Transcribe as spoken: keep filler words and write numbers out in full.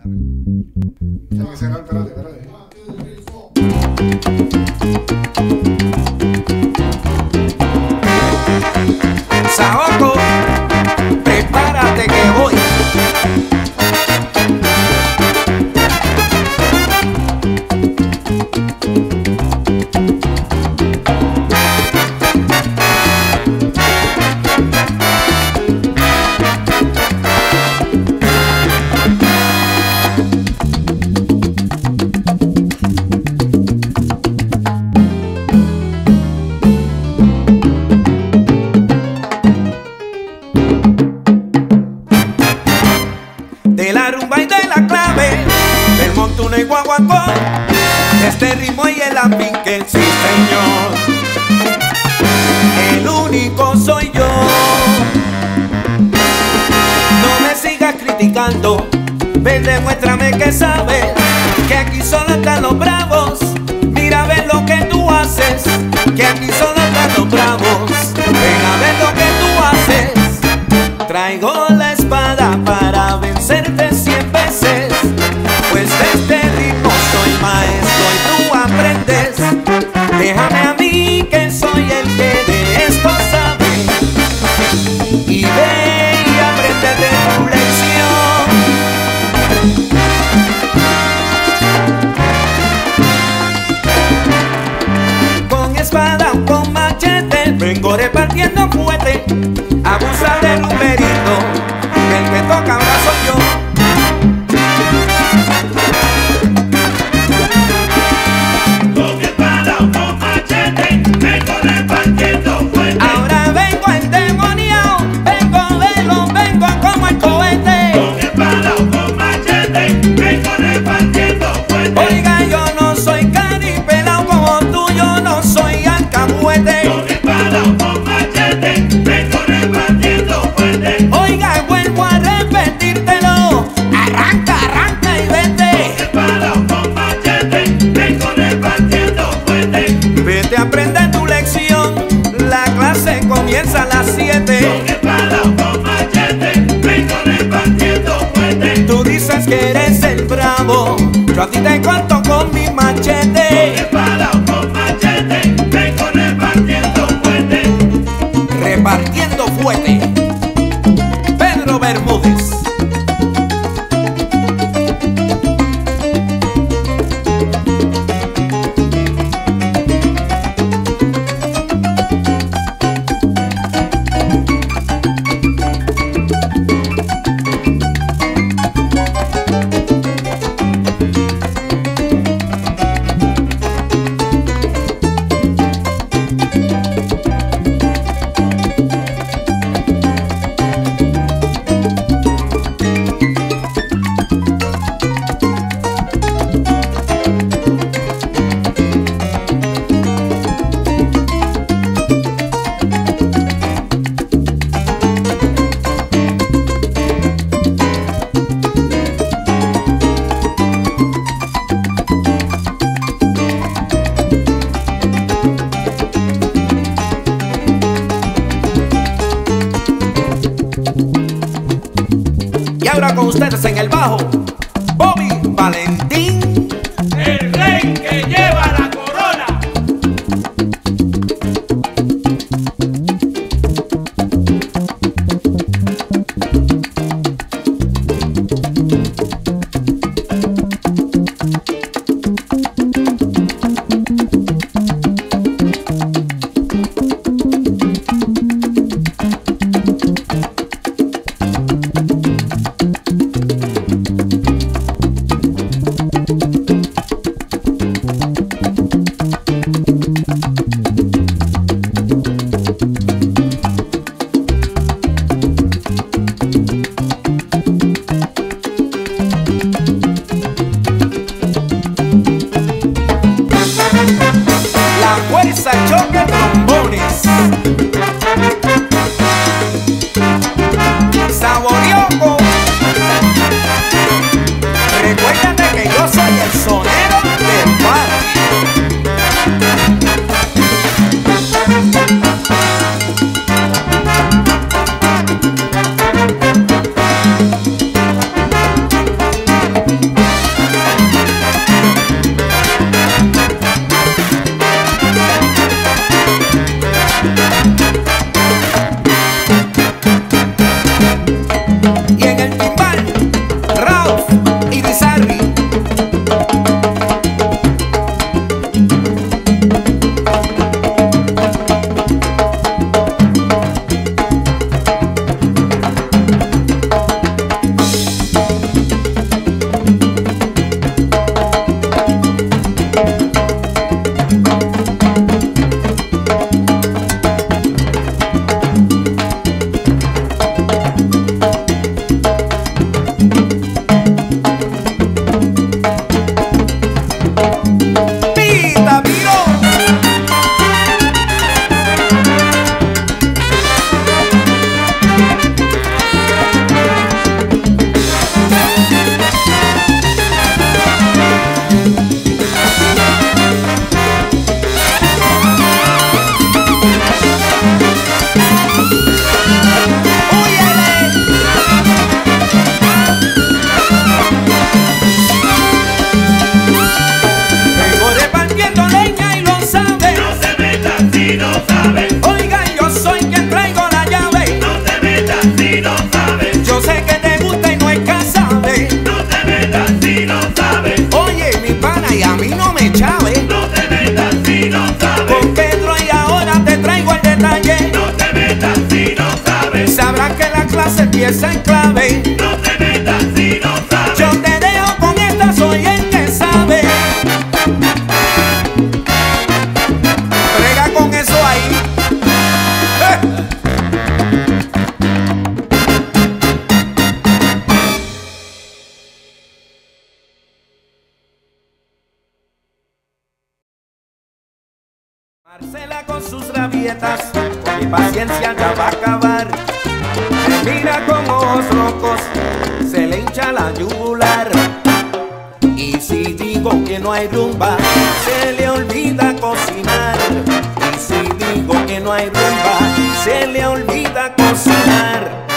Tiene que cerrar, espérate, espérate. Saoco, prepárate que voy. De la rumba y de la clave, del montuno y guaguancó, de este ritmo y el apinque, sí señor, el único soy yo. No me sigas criticando, ven, demuéstrame que sabes, que aquí solo están los bravos. Mira a ver lo que tú haces, que aquí solo están los bravos. Ven a ver lo que tú haces. Traigo la espada para vencerte cien veces, pues de este ritmo soy maestro y tú aprendes. Déjame a mí que soy el que de esto sabe, y ve y aprende de tu lección. Con espada o con machete vengo repartiendo fuerte. Abusa del numerito, que el que toca ahora soy yo. Con espada o con machete vengo repartiendo fuerte. Ahora vengo endemoniado, vengo velo, vengo como el cohete. Con espada o con machete vengo repartiendo fuerte. Oiga, yo no soy caripelao como tú, yo no soy alcahuete. Con espada o con machete vengo repartiendo fuerte. Oiga, vuelvo a repetírtelo, arranca, arranca y vete. Con espada o con machete vengo repartiendo fuerte. Vete a aprender tu lección, la clase comienza a las siete. Con espada o con machete vengo repartiendo fuerte. Tú dices que eres el bravo, yo a ti te corto con mi Con machete. espada o con machete vengo repartiendo fuerte. Repartiendo fuerte, Pedro Bermúdez. Y ahora con ustedes en el bajo, Bobby Valentín. El rey que lleva la corona. y esa en clave. No te metas si no sabes. Yo te dejo con esta, soy el que sabe. Brega con eso ahí. ¡Eh! Marcela con sus rabietas, mi paciencia ya va a acabar. Me mira con ojos rojos, se le hincha la yugular. Y si digo que no hay rumba, se le olvida cocinar. Y si digo que no hay rumba, se le olvida cocinar.